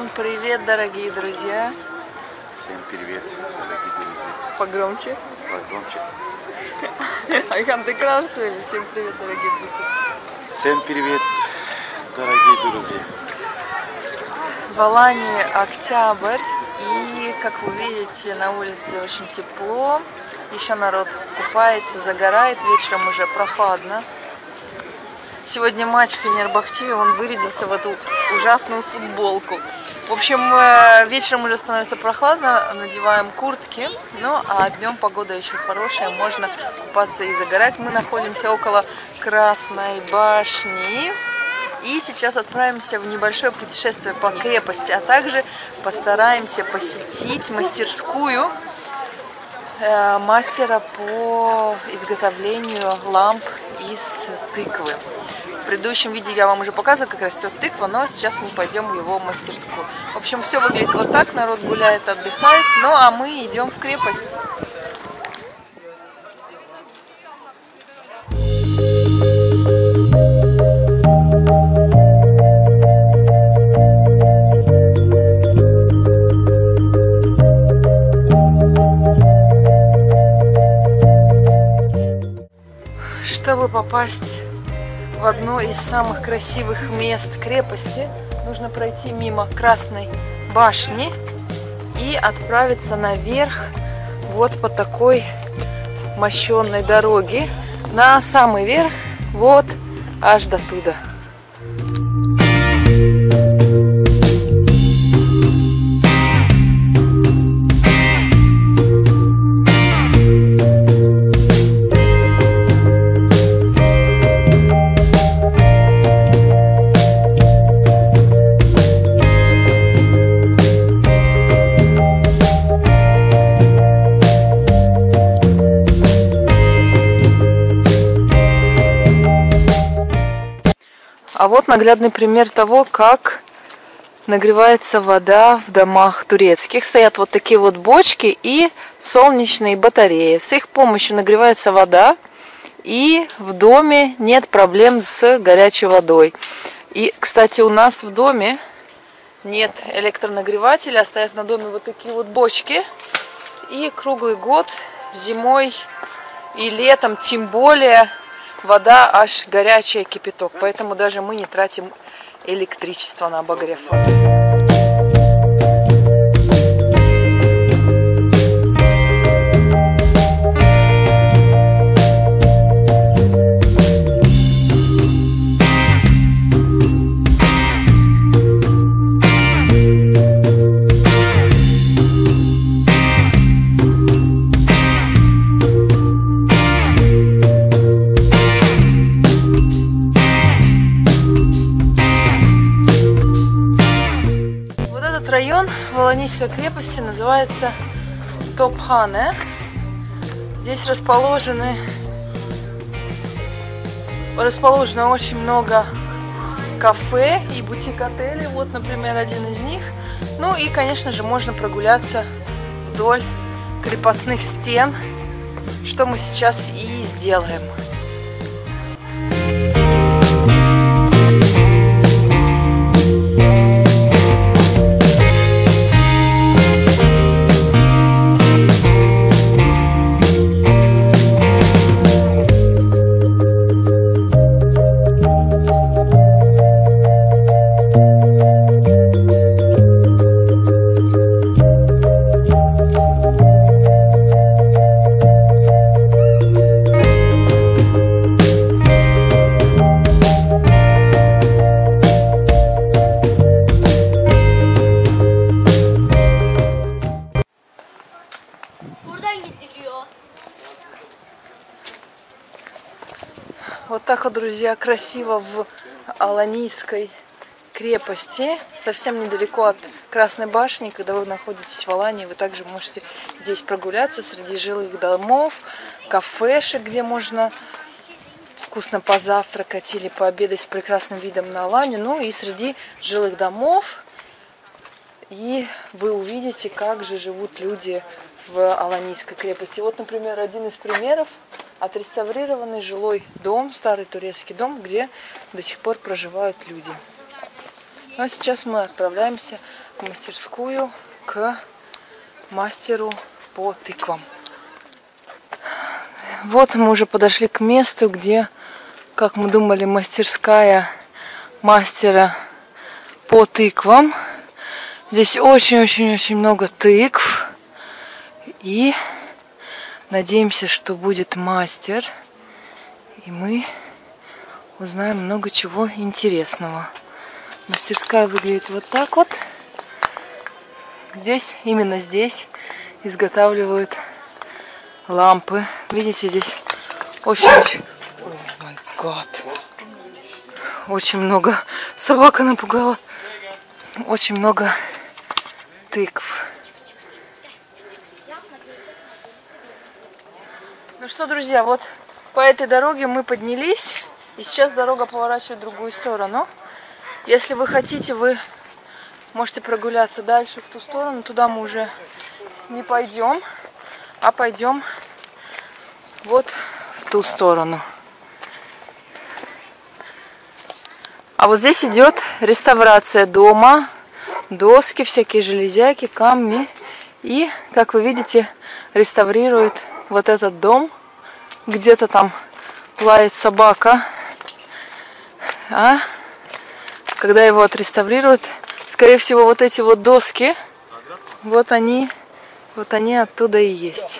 Всем привет, дорогие друзья! Всем привет, дорогие друзья! Погромче. Погромче. Айхан, ты красивый. Всем привет, дорогие друзья! Всем привет, дорогие друзья! В Алании октябрь, и, как вы видите, на улице очень тепло. Еще народ купается, загорает, вечером уже прохладно. Сегодня матч Фенербахче, он вырядился в эту ужасную футболку. В общем, вечером уже становится прохладно, надеваем куртки. Ну, а днем погода еще хорошая, можно купаться и загорать. Мы находимся около Красной башни. И сейчас отправимся в небольшое путешествие по крепости, а также постараемся посетить мастерскую мастера по изготовлению ламп из тыквы. В предыдущем видео я вам уже показывала, как растет тыква, но сейчас мы пойдем в его мастерскую. В общем, все выглядит вот так, народ гуляет, отдыхает, ну а мы идем в крепость. Чтобы попасть в одно из самых красивых мест крепости, нужно пройти мимо Красной башни и отправиться наверх вот по такой мощенной дороге на самый верх, вот аж до туда. А вот наглядный пример того, как нагревается вода в домах турецких. Стоят вот такие вот бочки и солнечные батареи. С их помощью нагревается вода, и в доме нет проблем с горячей водой. И, кстати, у нас в доме нет электронагревателя, а стоят на доме вот такие вот бочки. И круглый год, зимой и летом, тем более, вода аж горячая, кипяток, поэтому даже мы не тратим электричество на обогрев воды. Район в Аланийской крепости называется Топхане. Здесь расположено очень много кафе и бутик-отелей. Вот, например, один из них. Ну и, конечно же, можно прогуляться вдоль крепостных стен, что мы сейчас и сделаем. Вот так вот, друзья, красиво в Аланийской крепости, совсем недалеко от Красной башни. Когда вы находитесь в Алании, вы также можете здесь прогуляться среди жилых домов, кафешек, где можно вкусно позавтракать или пообедать с прекрасным видом на Аланию. Ну и среди жилых домов, и вы увидите, как же живут люди в Аланийской крепости. Вот, например, один из примеров — отреставрированный жилой дом, старый турецкий дом, где до сих пор проживают люди. Ну а сейчас мы отправляемся в мастерскую к мастеру по тыквам. Вот мы уже подошли к месту, где, как мы думали, мастерская мастера по тыквам. Здесь очень-очень-очень много тыкв. И надеемся, что будет мастер. И мы узнаем много чего интересного. Мастерская выглядит вот так вот. Здесь, именно здесь, изготавливают лампы. Видите, здесь очень-очень... О май гад. Очень много... Собака напугала. Очень много тыкв. Ну что, друзья, вот по этой дороге мы поднялись. И сейчас дорога поворачивает в другую сторону. Если вы хотите, вы можете прогуляться дальше в ту сторону. Туда мы уже не пойдем, а пойдем вот в ту сторону. А вот здесь идет реставрация дома. Доски, всякие железяки, камни. И, как вы видите, реставрирует вот этот дом. Где-то там лает собака. А когда его отреставрируют, скорее всего, вот эти вот доски, вот они оттуда и есть.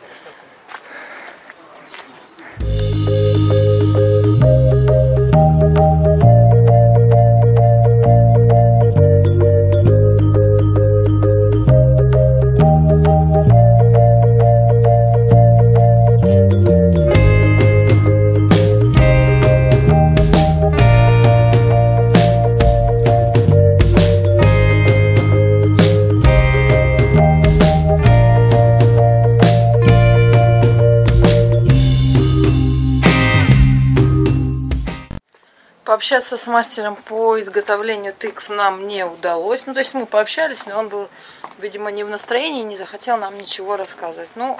Пообщаться с мастером по изготовлению тыкв нам не удалось. Ну, то есть мы пообщались, но он был, видимо, не в настроении, не захотел нам ничего рассказывать. Ну,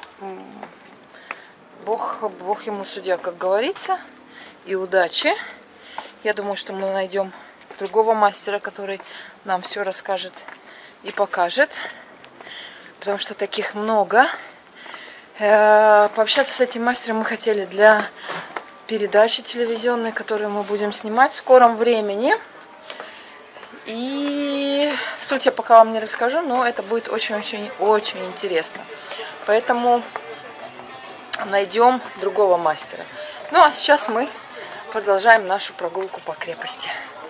Бог ему судья, как говорится. И удачи. Я думаю, что мы найдем другого мастера, который нам все расскажет и покажет. Потому что таких много. Пообщаться с этим мастером мы хотели для передачи телевизионной, которую мы будем снимать в скором времени. И суть я пока вам не расскажу, но это будет очень-очень-очень интересно. Поэтому найдем другого мастера. Ну а сейчас мы продолжаем нашу прогулку по крепости.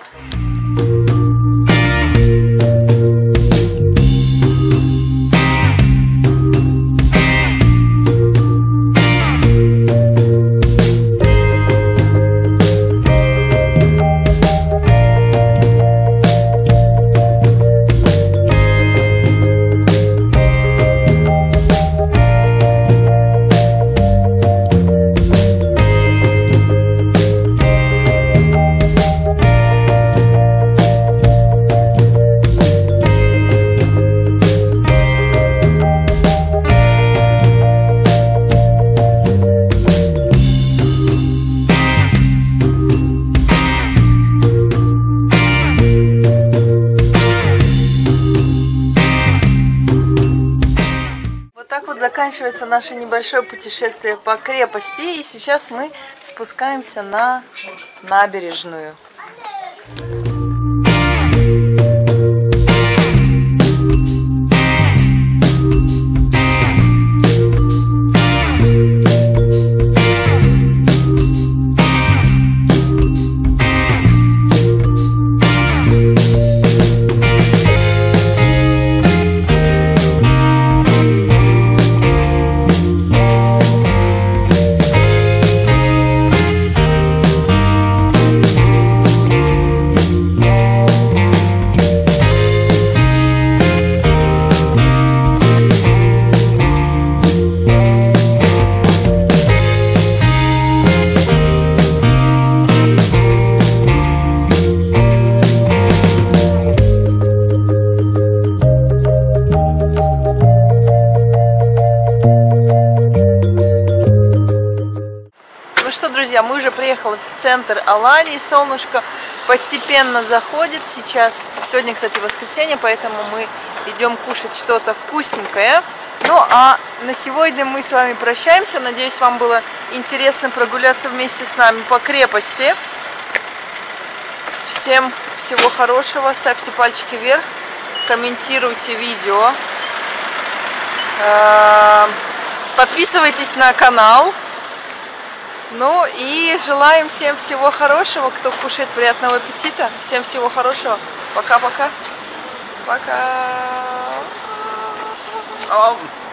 Заканчивается наше небольшое путешествие по крепости, и сейчас мы спускаемся на набережную. Мы уже приехали в центр Алании, солнышко постепенно заходит сейчас. Сегодня, кстати, воскресенье, поэтому мы идем кушать что-то вкусненькое. Ну, а на сегодня мы с вами прощаемся. Надеюсь, вам было интересно прогуляться вместе с нами по крепости. Всем всего хорошего. Ставьте пальчики вверх, комментируйте видео. Подписывайтесь на канал. Ну и желаем всем всего хорошего. Кто кушает, приятного аппетита. Всем всего хорошего. Пока-пока. Пока. Пока.